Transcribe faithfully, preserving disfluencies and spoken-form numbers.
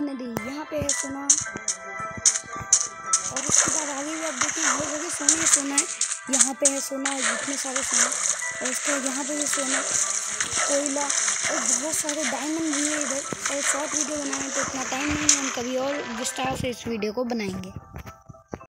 नदी, यहाँ पे है सोना। और उसके बाद आगे भी आप देखें हर जगह सोना ही सोना है। यहाँ पे है सोना, जितने सारे सोना, और उसके बाद यहाँ पे भी सोना, कोयला और बहुत सारे डायमंड भी है इधर। और शॉर्ट वीडियो बनाएं तो इतना टाइम नहीं है, हम कभी और विस्तार से इस वीडियो को बनाएंगे।